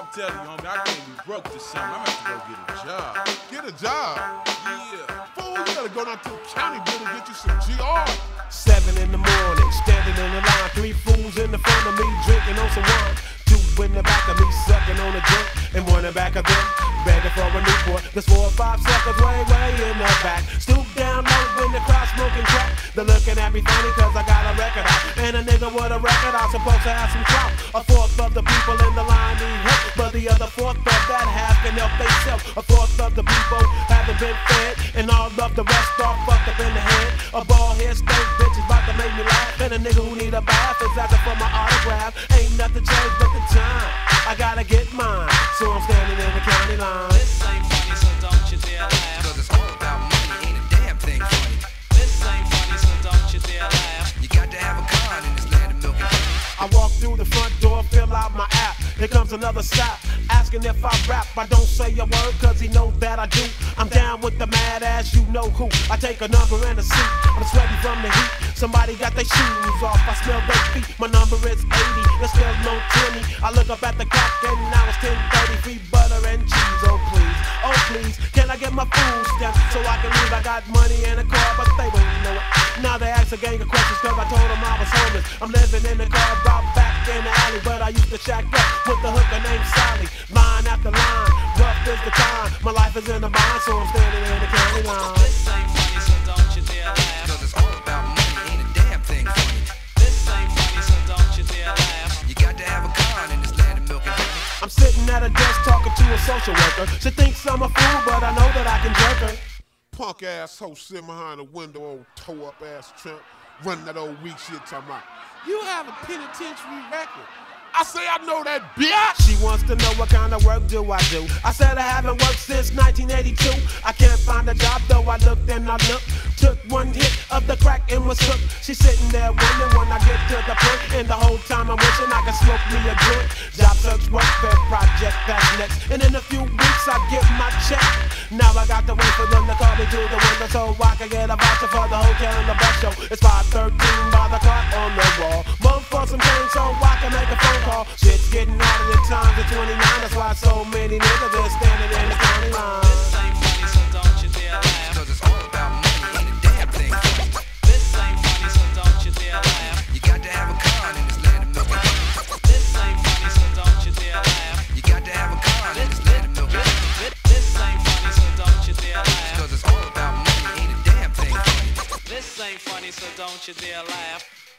telling you, homie, I can't be broke this summer. I'm gonna have to go get a job. Get a job? Yeah. Fool, you gotta go down to the county building and get you some GR. 7 in the morning, standing in the line, 3 fools in the front of me, drinking on some wine. 2 in the back of me, sucking on a drink, and 1 in the back of them, begging for a Newport. There's 4 or 5 suckers way in the back. Stoop down low in the crowd smoking crack. They're looking at me funny cause I got a record out. And a nigga with a record out supposed to have some clout. A fourth of the people in the line need help, but the other fourth of that half can help theyself. A fourth of the people haven't been fed, and all of the rest are fucked up in the head. A bald head stank bitch is about to make me laugh, and a nigga who need a bath is asking for my autograph. Ain't nothing changed but the time. I gotta get mine, so I'm standing in the county line. This ain't funny, so don't you dare laugh. Cause it's all about money, ain't a damn thing funny. This ain't funny, so don't you dare laugh. You got to have a con in this land of milk and honey. I walk through the front door, fill out my app. Here comes another sap, asking if I rap. I don't say a word cause he knows that I do. I'm down with the mad ass, you know who. I take a number and a seat, I'm sweating from the heat. Somebody got their shoes off, I smell their feet. My number is 80, there's still no 20. I look up at the clock and now it's 10:30. Free butter and cheese, oh please, can I get my food stamp so I can leave? I got money in the car, but they don't know it. Now they ask a gang of questions cause I told them I was homeless. I'm living in the car, out back in the alley, but I used to shack up with the hooker named Sally. Line after line, rough is the time. My life is in the bind, so I'm standing in the county line. This ain't funny, so don't you dare laugh. Cause it's all about money, ain't a damn thing funny. This ain't funny, so don't you dare laugh. You got to have a con in this land of milk and honey. I'm sitting at a desk talking to a social worker. She thinks I'm a fool, but I know that I can jerk her. Punk ass hoe sitting behind the window, old toe up ass tramp, running that old weak shit talking about, you have a penitentiary record. I say I know that bitch. She wants to know what kind of work do I do. I said I haven't worked since 1982. I can't find a job though I looked and I looked. Took 1 hit of the crack and was hooked. She's sitting there wondering when I get to the point. And the whole time I'm wishing I could smoke me a joint. Job search, work, fair project, that's next. And in a few weeks I get my check. Now I got to wait for them to call me to the window so I can get a voucher for the hotel and the bus show. It's 5:13 by the clock on the wall. Mom for some change so I can make a phone call. Shit's getting out of the times at 29. That's why so many niggas are standing in the county line. This ain't funny, so don't you dare laugh. Cause it's all about money, ain't a damn thing funny. This ain't funny, so don't you dare laugh. You got to have a con in this land of milk and honey. This ain't funny, so don't you dare laugh. You got to have a con in this land of milk and honey. This ain't funny, so don't you dare laugh. Cause it's all about money, ain't a damn thing funny. This ain't funny, so don't you dare laugh.